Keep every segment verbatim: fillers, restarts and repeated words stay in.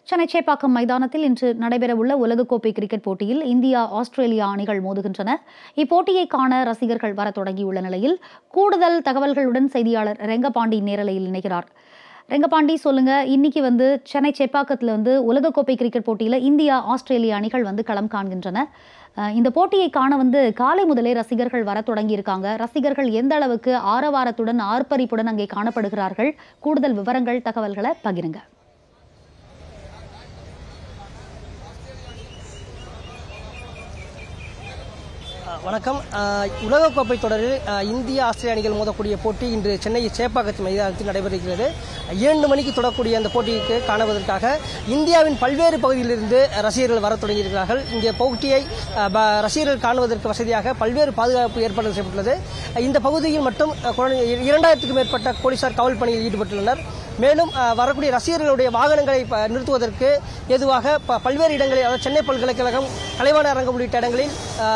சென்னை சேப்பாக்கம் மைதானத்தில் இன்று நடைபெறவுள்ள உலகக்கோப்பை கிரிக்கெட் போட்டியில் இந்தியா ஆஸ்திரேலியா அணிகள் மோதுகின்றன. இப்போட்டியை காண ரசிகர்கள் வர தொடங்கியுள்ள நிலையில் கூடுதல் தகவல்களுடன் செய்தியாளர் ரெங்கபாண்டி நேரலையில் இணைகிறார். ரெங்கபாண்டி, சொல்லுங்க, இன்னைக்கு வந்து சென்னை சேப்பாக்கத்தில் வந்து உலகக்கோப்பை கிரிக்கெட் போட்டியில் இந்தியா ஆஸ்திரேலியா அணிகள் வந்து களம் காண்கின்றன. இந்த போட்டியை காண வந்து காலை முதலே ரசிகர்கள் வர தொடங்கி இருக்காங்க. ரசிகர்கள் எந்த அளவுக்கு ஆரவாரத்துடன் ஆர்ப்பரிப்புடன் அங்கே காணப்படுகிறார்கள்? கூடுதல் விவரங்கள், தகவல்களை பகிருங்க. வணக்கம். உலகக்கோப்பை தொடரில் இந்திய ஆஸ்திரேலிய அணிகள் மோதக்கூடிய போட்டி இன்று சென்னை சேப்பாக்கத்து மைதானத்தில் நடைபெறுகிறது. இரண்டு மணிக்கு தொடரக்கூடிய அந்த போட்டிக்கு காணுவதற்காக இந்தியாவின் பல்வேறு பகுதியிலிருந்து ரசிகர்கள் வர தொடங்கியிருக்கிறார்கள். இங்கே போட்டியை ரசிகர்கள் காணுவதற்கு வசதியாக பல்வேறு பாதுகாப்பு ஏற்பாடு செய்யப்பட்டுள்ளது. இந்த பகுதியில் மட்டும் இரண்டாயிரத்துக்கும் மேற்பட்ட போலீசார் காவல் பணியில் ஈடுபட்டுள்ளனர். மேலும் வரக்கூடிய ரசிகர்களுடைய வாகனங்களை நிறுத்துவதற்கு ஏதுவாக பல்வேறு இடங்களில், அதாவது சென்னை பல்கலைக்கழகம், கலைவாணர் அரங்கம் உள்ளிட்ட இடங்களில்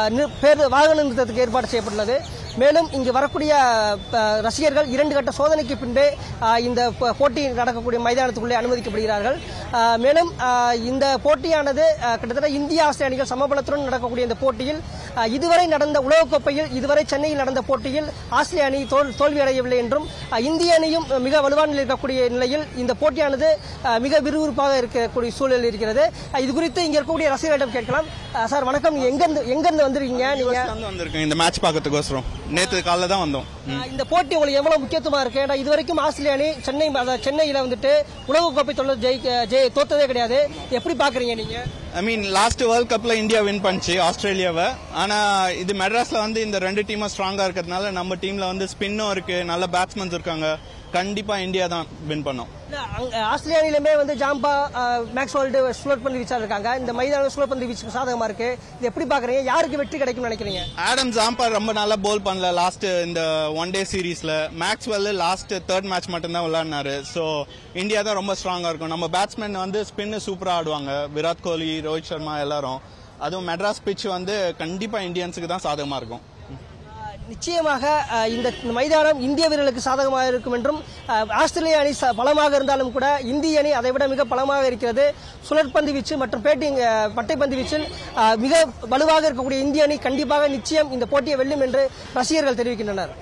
வாகன நிறுத்தத்துக்கு ஏற்பாடு செய்யப்பட்டுள்ளது. மேலும் இங்கு வரக்கூடிய ரசிகர்கள் இரண்டு கட்ட சோதனைக்கு பின்பே இந்த போட்டி நடக்கக்கூடிய மைதானத்துக்குள்ளே அனுமதிக்கப்படுகிறார்கள். மேலும் இந்த போட்டியானது கிட்டத்தட்ட இந்திய ஆஸ்திரேலிய அணிகள் சமபலத்துடன் நடக்கக்கூடிய இந்த போட்டியில் இதுவரை நடந்த உலகக்கோப்பையில் இதுவரை சென்னையில் நடந்த போட்டியில் ஆஸ்திரேலிய அணி தோல்வி அடையவில்லை என்றும் இந்திய அணியும் மிக வலுவான இருக்கக்கூடிய நிலையில் இந்த போட்டியானது மிக விறுவிறுப்பாக இருக்கக்கூடிய சூழல் இருக்கிறது. இது குறித்து இங்க இருக்கக்கூடிய ரசிகர்களிடம் கேட்கலாம். சார் வணக்கம், எங்கிருந்து எங்கிருந்து வந்திருக்கீங்க? நீங்க வந்திருக்கீங்க இந்த மேட்ச் பார்க்கறதுக்கோசரம் நேற்று காலைல தான் வந்தோம். இந்த போட்டி உங்களுக்கு எவ்வளவு முக்கியத்துவமா இருக்கு? ஏன்னா இதுவரைக்கும் ஆஸ்திரேலிய அணி சென்னை சென்னையில வந்துட்டு உலகக்கோப்பை தொடர் ஜெயிக்க தோத்ததே கிடையாது. எப்படி பாக்குறீங்க நீங்க? ஐ மீன் லாஸ்ட் வேர்ல்ட் கப்ல இந்தியா வின் பண்ணுச்சு ஆஸ்திரேலியாவை. ஆனா இது மெட்ராஸ்ல வந்து இந்த ரெண்டு டீமும் ஸ்ட்ராங்கா இருக்கிறதுனால நம்ம டீம்ல வந்து ஸ்பின்னும் இருக்கு, நல்ல பேட்ஸ்மேன்ஸ் இருக்காங்க. கண்டிப்பா இந்தியா தான் வின் பண்ணோம். ஆஸ்திரேலியாவிலுமே வந்து ஜாம்பா, மேக்ஸ்வெல்ட் சுழற்பந்து வீச்சா இருக்காங்க. இந்த மைதான சுழற்பந்து வீச்சுக்கு சாதகமா இருக்கு. இது எப்படி பாக்குறீங்க? யாருக்கு வெற்றி கிடைக்கும் நினைக்கிறீங்க? ஆடம் ஜாம்பா ரொம்ப நல்லா போல் பண்ணல லாஸ்ட் இந்த ஒன் டே சீரீஸ்ல. மேக்ஸ்வெல் லாஸ்ட் தேர்ட் மேட்ச் மட்டும் தான் விளையாடினாரு. சோ இந்தியா தான் ரொம்ப ஸ்ட்ராங்கா இருக்கும். நம்ம பேட்ஸ்மேன் வந்து ஸ்பின் சூப்பரா ஆடுவாங்க, விராட் கோலி, ரோஹித் சர்மா எல்லாரும். அதுவும் மெட்ராஸ் பிட்ச் வந்து கண்டிப்பா இந்தியன்ஸுக்கு தான் சாதகமா இருக்கும். நிச்சயமாக இந்த மைதானம் இந்திய வீரர்களுக்கு சாதகமாக இருக்கும் என்றும், ஆஸ்திரேலிய அணி பலமாக இருந்தாலும் கூட இந்திய அணி அதை விட மிக பலமாக இருக்கிறது. சுழற்பந்து வீச்சு மற்றும் பேட்டிங் பட்டைப்பந்து வீச்சில் மிக வலுவாக இருக்கக்கூடிய இந்திய அணி கண்டிப்பாக நிச்சயம் இந்த போட்டியை வெல்லும் என்று ரசிகர்கள் தெரிவிக்கின்றனர்.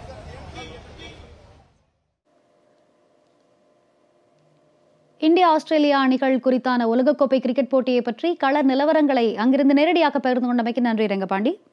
இந்தியா ஆஸ்திரேலியா அணிகள் குறித்தான உலகக்கோப்பை கிரிக்கெட் போட்டியை பற்றி கள நிலவரங்களை அங்கிருந்து நேரடியாக பகிர்ந்து கொண்டமைக்கு நன்றி ரெங்கபாண்டி.